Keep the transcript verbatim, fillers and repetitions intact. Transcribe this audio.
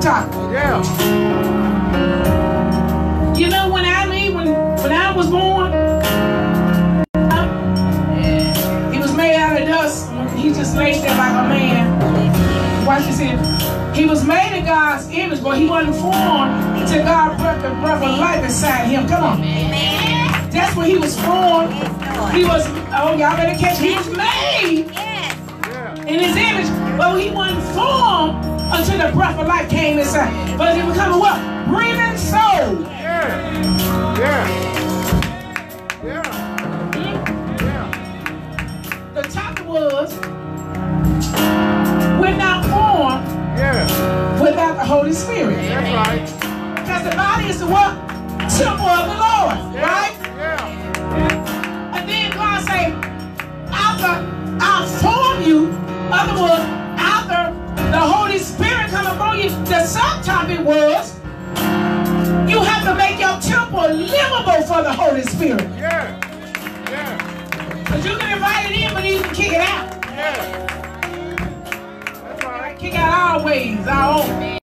top. Yeah. You know, when I mean, when, when I was born, he was made out of dust. He just laid there like a man. Watch this here. He was made in God's image, but he wasn't formed until God brought the breath of life inside him. Come on. That's when he was formed. He was, oh, y'all better catch, he was made in his image, but he wasn't formed until the breath of life came inside. But he became a what? Breathing soul. Yeah. Yeah. Yeah. Hmm? Yeah. The topic was, we're not formed Yeah. without the Holy Spirit. That's right. Because the body is the what? Temple of the Lord. Yeah. Right? Yeah. And then God say, after I form you, other words, after the Holy Spirit come upon you, the subtopic was, you have to make your temple livable for the Holy Spirit. Yeah. Yeah. Because you can invite it in, but you can kick it out. Yeah. That's right. Kick out our ways, our